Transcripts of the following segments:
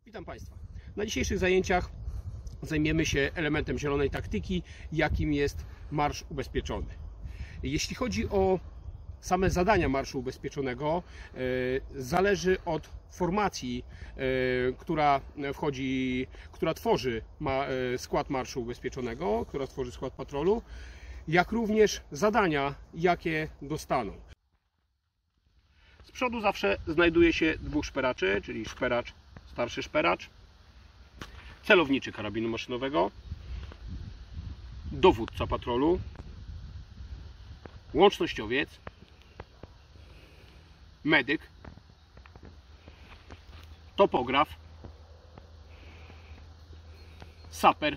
Witam Państwa. Na dzisiejszych zajęciach zajmiemy się elementem zielonej taktyki, jakim jest marsz ubezpieczony. Jeśli chodzi o same zadania marszu ubezpieczonego, zależy od formacji, która tworzy skład marszu ubezpieczonego, która tworzy skład patrolu, jak również zadania, jakie dostaną. Z przodu zawsze znajduje się dwóch szperaczy, czyli szperacz, starszy szperacz, celowniczy karabinu maszynowego, dowódca patrolu, łącznościowiec, medyk, topograf, saper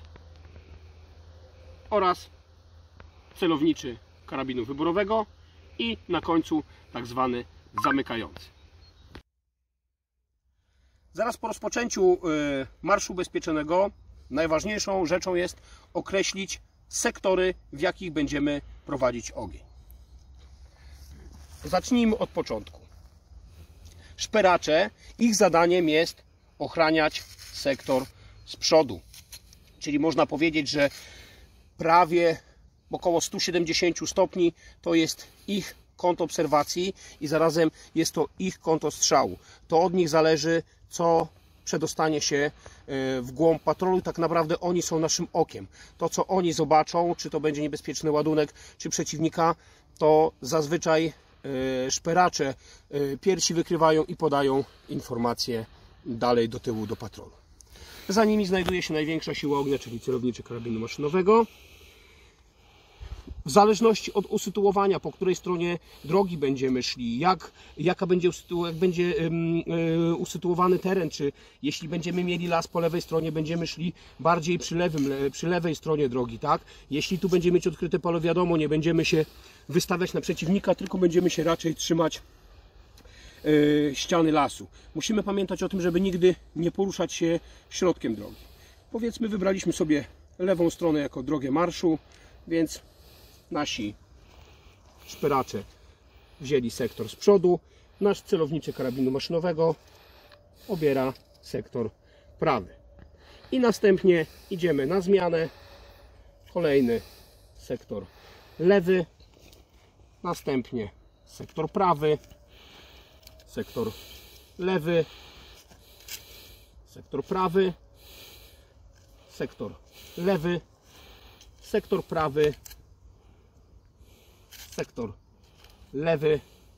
oraz celowniczy karabinu wyborowego i na końcu tak zwany zamykający. Zaraz po rozpoczęciu marszu ubezpieczonego najważniejszą rzeczą jest określić sektory, w jakich będziemy prowadzić ogień. Zacznijmy od początku. Szperacze, ich zadaniem jest ochraniać sektor z przodu. Czyli można powiedzieć, że prawie około 170 stopni to jest ich kąt obserwacji i zarazem jest to ich kąt ostrzału. To od nich zależy, co przedostanie się w głąb patrolu i tak naprawdę oni są naszym okiem. To, co oni zobaczą, czy to będzie niebezpieczny ładunek, czy przeciwnika, to zazwyczaj szperacze piersi wykrywają i podają informacje dalej do tyłu, do patrolu. Za nimi znajduje się największa siła ognia, czyli celowniczy karabinu maszynowego. W zależności od usytuowania, po której stronie drogi będziemy szli, jak będzie usytuowany teren, czy jeśli będziemy mieli las po lewej stronie, będziemy szli bardziej przy lewej stronie drogi, tak? Jeśli tu będziemy mieć odkryte pole, wiadomo, nie będziemy się wystawiać na przeciwnika, tylko będziemy się raczej trzymać ściany lasu. Musimy pamiętać o tym, żeby nigdy nie poruszać się środkiem drogi. Powiedzmy, wybraliśmy sobie lewą stronę jako drogę marszu, więc nasi szperacze wzięli sektor z przodu, nasz celowniczy karabinu maszynowego obiera sektor prawy. I następnie idziemy na zmianę, kolejny sektor lewy, następnie sektor prawy, sektor lewy, sektor prawy, sektor lewy, sektor prawy, sektor lewy.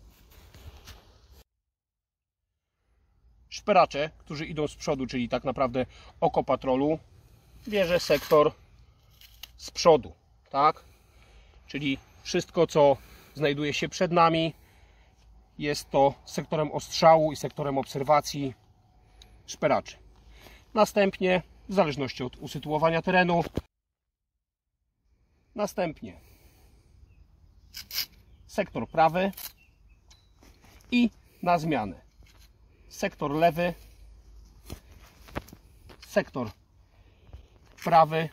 Szperacze, którzy idą z przodu, czyli tak naprawdę oko patrolu, bierze sektor z przodu, tak? Czyli wszystko, co znajduje się przed nami, jest to sektorem ostrzału i sektorem obserwacji szperaczy. Następnie, w zależności od usytuowania terenu, następnie sektor prawy i na zmianę sektor lewy, sektor prawy,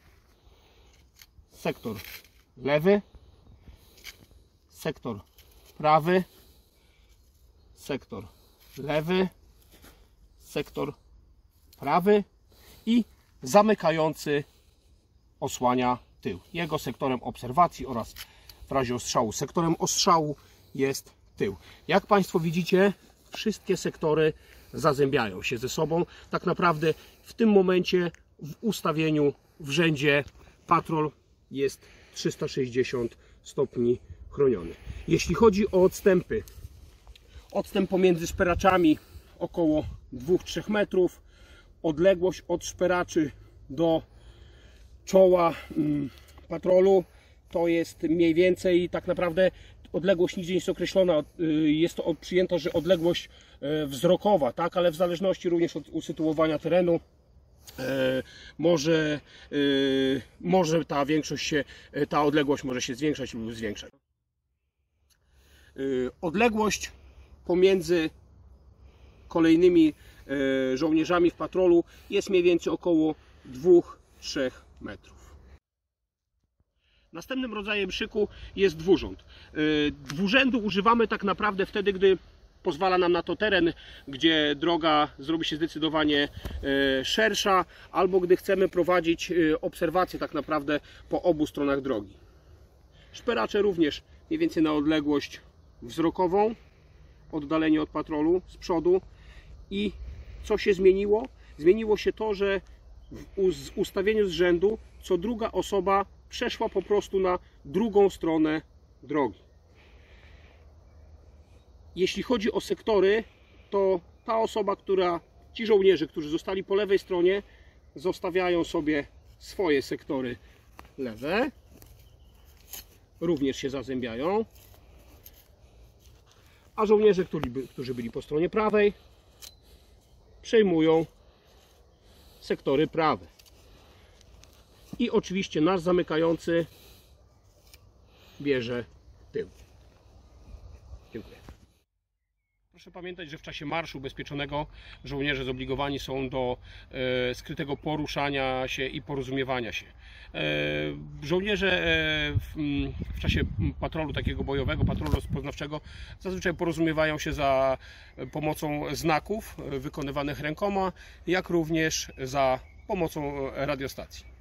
sektor lewy, sektor prawy, sektor lewy, sektor prawy i zamykający osłania tył. Jego sektorem obserwacji oraz w razie ostrzału sektorem ostrzału jest tył. Jak Państwo widzicie, wszystkie sektory zazębiają się ze sobą. Tak naprawdę w tym momencie w ustawieniu w rzędzie patrol jest 360 stopni chroniony. Jeśli chodzi o odstępy, odstęp pomiędzy szperaczami około 2-3 metrów, odległość od szperaczy do czoła patrolu to jest mniej więcej, tak naprawdę odległość nigdzie nie jest określona, jest to przyjęto, że odległość wzrokowa, tak, ale w zależności również od usytuowania terenu może ta odległość może się zwiększać lub zwiększać. Odległość pomiędzy kolejnymi żołnierzami w patrolu jest mniej więcej około 2-3 metrów. Następnym rodzajem szyku jest dwurząd. Dwurzędu używamy tak naprawdę wtedy, gdy pozwala nam na to teren, gdzie droga zrobi się zdecydowanie szersza, albo gdy chcemy prowadzić obserwacje tak naprawdę po obu stronach drogi. Szperacze również mniej więcej na odległość wzrokową, oddalenie od patrolu z przodu. I co się zmieniło? Zmieniło się to, że w ustawieniu z rzędu co druga osoba przeszła po prostu na drugą stronę drogi. Jeśli chodzi o sektory, to ta osoba, ci żołnierze, którzy zostali po lewej stronie, zostawiają sobie swoje sektory lewe, również się zazębiają, a żołnierze, którzy byli po stronie prawej, przejmują sektory prawe. I oczywiście nasz zamykający bierze tył. Dziękuję. Proszę pamiętać, że w czasie marszu bezpieczonego żołnierze zobligowani są do skrytego poruszania się i porozumiewania się. Żołnierze w czasie patrolu takiego bojowego, patrolu rozpoznawczego zazwyczaj porozumiewają się za pomocą znaków wykonywanych rękoma, jak również za pomocą radiostacji.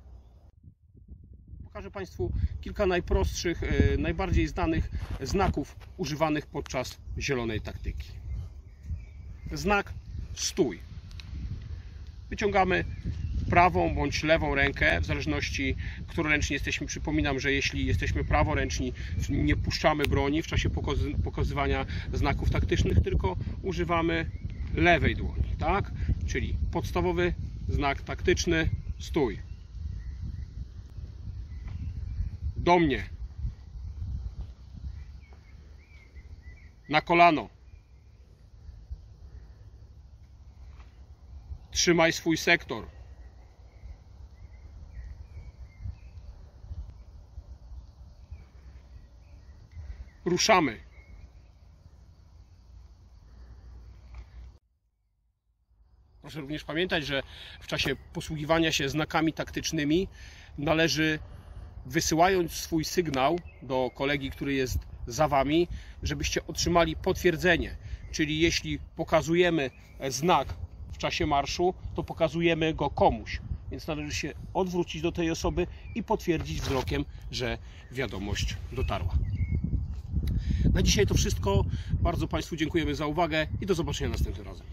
Pokażę Państwu kilka najprostszych, najbardziej znanych znaków używanych podczas zielonej taktyki. Znak stój. Wyciągamy prawą bądź lewą rękę, w zależności któroręczni jesteśmy. Przypominam, że jeśli jesteśmy praworęczni, nie puszczamy broni w czasie pokazywania znaków taktycznych, tylko używamy lewej dłoni, tak? Czyli podstawowy znak taktyczny stój. Do mnie. Na kolano. Trzymaj swój sektor. Ruszamy. Proszę również pamiętać, że w czasie posługiwania się znakami taktycznymi należy, wysyłając swój sygnał do kolegi, który jest za Wami, żebyście otrzymali potwierdzenie. Czyli jeśli pokazujemy znak w czasie marszu, to pokazujemy go komuś. Więc należy się odwrócić do tej osoby i potwierdzić wzrokiem, że wiadomość dotarła. Na dzisiaj to wszystko. Bardzo Państwu dziękujemy za uwagę i do zobaczenia następnym razem.